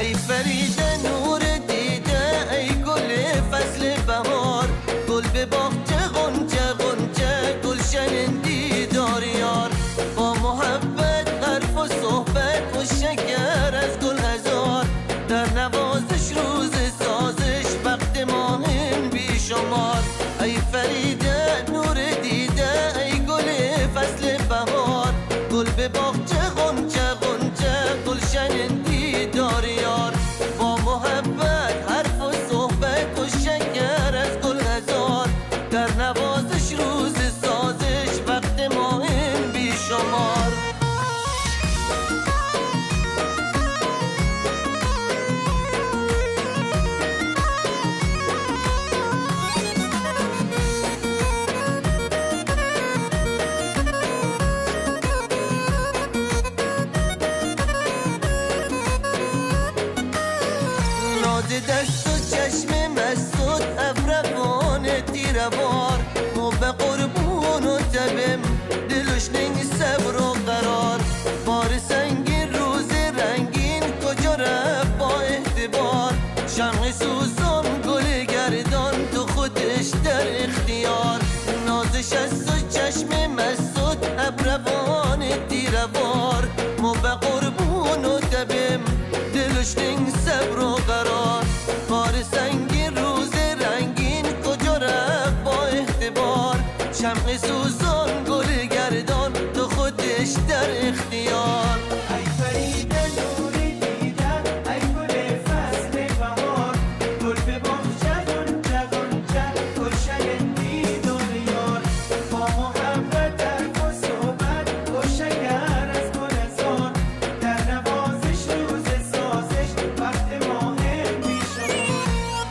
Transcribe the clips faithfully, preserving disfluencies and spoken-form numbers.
ای فریده نور دیده، ای گل فصل بهار، گل به باغچه غنچه غنچه گلشن دیدار یار. با محبت حرف و صحبت و شکر از گل هزار، در نوازش روز سازش وقت ماهن بی شمار. ای فریده نور دیده، ای گل فصل بهار، گل به باغچه غنچه غنچه گلشن دیدار یار. با محبت حرف و صحبت و شکر از گل هزار، در نوازش روز سازش وقت ماهن بی شمار. دست و چشم مسعود ابروان تیروار، مو به قربون و تبم دلش ننگ صبر و قرار. بار سنگین روز رنگین کجا رفت با اعتبار، شمع سوزان گل گردان تو خودش در اختیار. نازش است و چشم مسعود ابروان تیروار، مو به قربون و تبم دلش ننگ صبر و قرار. بار سنگین روز رنگین کجا رفت با اعتبار، شمع سوزان گل گردان تو خودش در اختیار. ای فریده نور دیده، ای گل فصل بهار، گل به باغچه غنچه غنچه گلشن دیدار یار. با محبت حرف و صحبت و شکر از گل هزار، در نوازش روز سازش وقت ماهن بی شمار.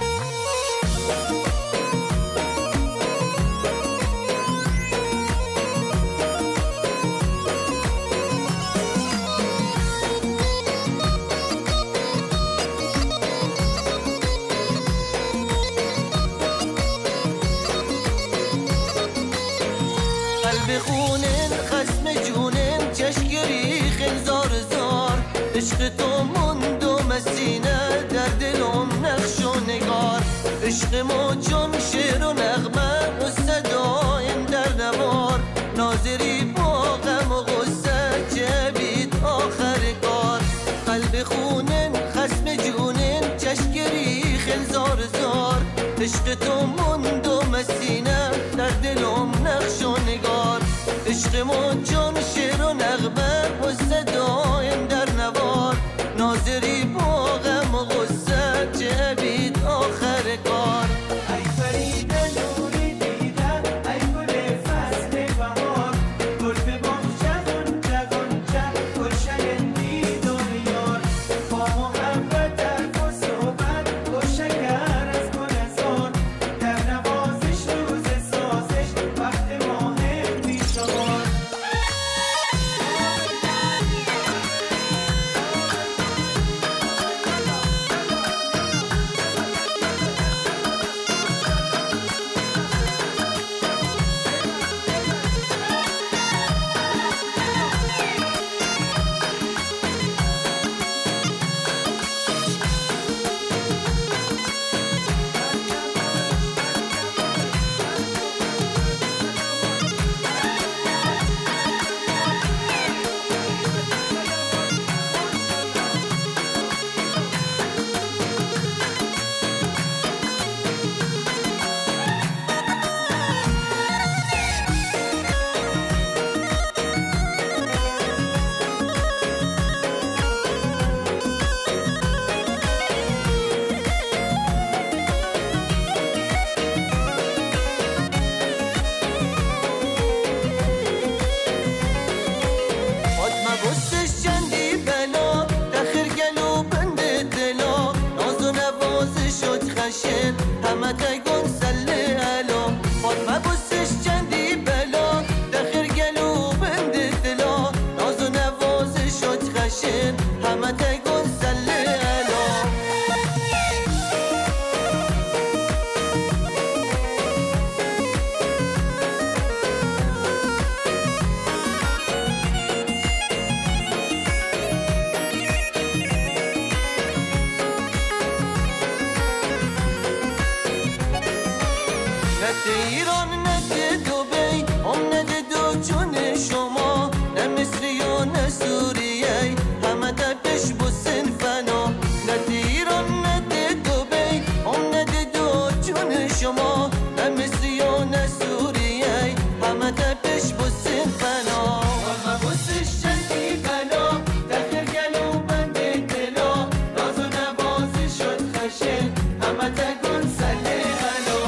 قلب خونن خسم جونن چشگری خنزار زار، عشق تو مند و مسینه در دلم نقش و نگار. عشق ما چون شعر و نغمه و صدایم در نوار، ناظری با غم و غصه چه بید آخر کار. قلب خونن خسم جونن چشگری خنزار زار، عشق تو مند و مسینه در دلم نقش و نگار. عشق ما چون شعر و نغمه و صدایم در نوار، ناظری با غم و غصه چه بید آخر کار. ای فریده نور دیده، ای گل فصل بهار، گل به باغچه غنچه غنچه گلشن دیدار یار. با محبت حرف و صحبت و شکر از گل هزار، در نوازش روز سازش وقت ماهن بی شمار. همه تگون سله الا فاطمه بوسش چندی بلا، دخیر گلو بند دلا، ناز و نواز شد خشن همه تگون سله الا. ایران نه دبی هم نه دو جون شما نه مصری و نه سوریه همه تپش بسن فنا نه ایران نه دبی هم نه دو جون شما نه مصری و نه سوریه همه تپش بسن فنا ما بوسش شدی بلا دخل گلو بند دلا ناز و نوازی شد خشن همه تکن سله غلا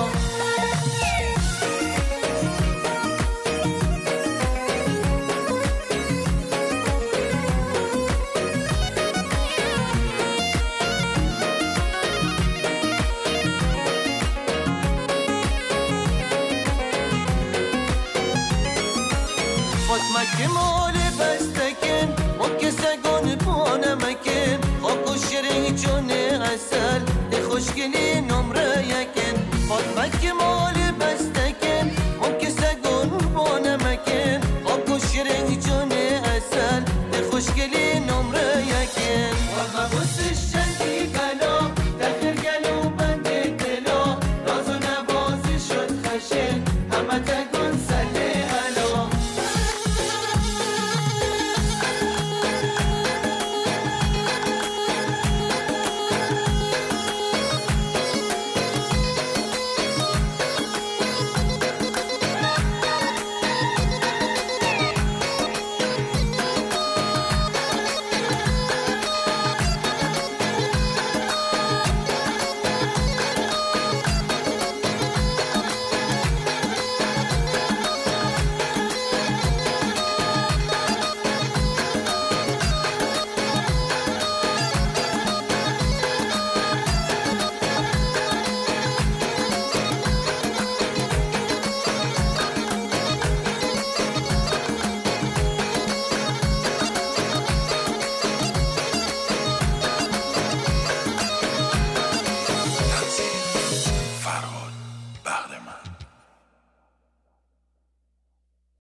فاطمه مال بستکن ما که سگان پانمکن خاک و شیرین جون اصل ده خوشگلی نمره یکن فاطمه مال بستکن ما که سگان پانمکن خاک و شیرین جون اصل ده خوشگلی